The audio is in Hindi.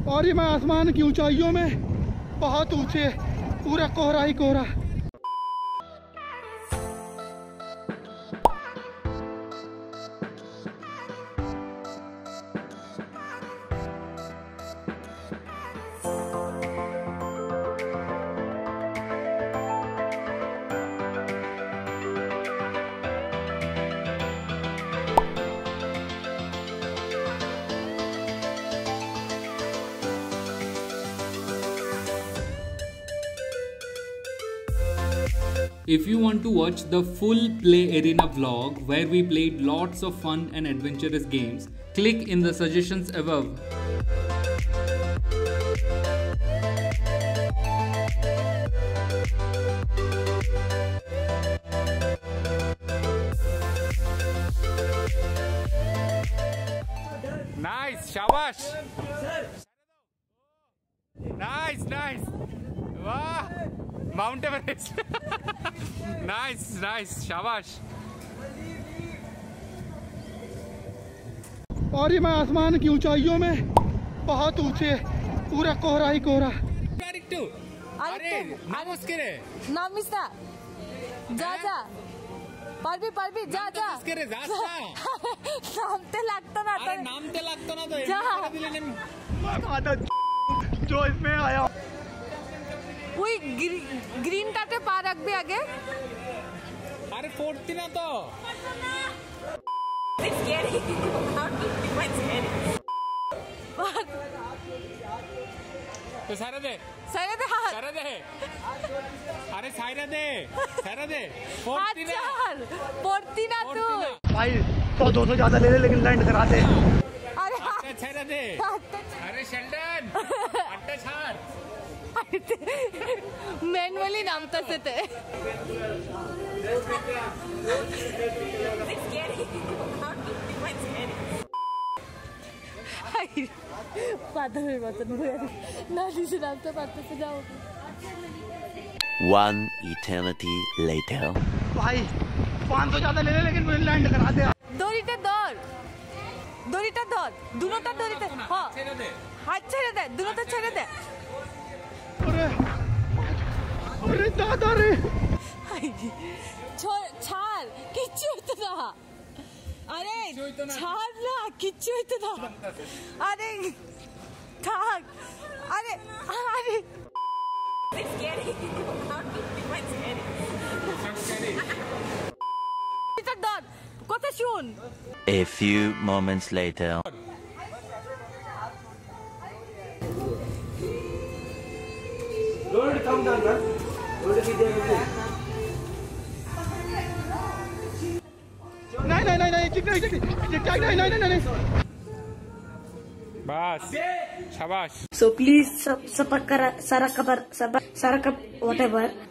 और ये मैं आसमान की ऊंचाइयों में बहुत ऊंचे, पूरा कोहरा ही कोहरा। If you want to watch the full Play Arena vlog where we played lots of fun and adventurous games, click in the suggestions above. Nice, shabash. Nice. Wow, Mount Everest. nice, shabash. और ये मैं आसमान की ऊंचाइयों में बहुत ऊंचे, पूरा कोहरा ही कोहरा। अरे नमस्कार। नमस्कार। जा पारबी जा नाम ते लागतो ना अरे नाम ते लागतो ना तो जा जो इसमें आया वही ग्रीन टाटे पार्क भी आगे। अरे 40 ना तो तो सारे दे अरे सारे दे 40 ना तू भाई 100-200 ज्यादा ले लेकिन लैंड करा दे। अरे दे अरे शेल्डन अट्टे छाड़ मैनुअली नाम तसे ते One eternity later. भाई 500 ज्यादा ले लेकिन लैंड करा दे। দড়িটা ধর দুটোটা দড়িতে হাত ছেড়ে দে দুটোটা ছেড়ে দে। अरे दादा रे ছাড় কিচ্ছু হইতো না। আরে ছাড় না কিচ্ছু হইতো না। আরে থাক আরে কথা শুন। A few moments later. नहीं। बस शाबाश। So please subscribe, whatever.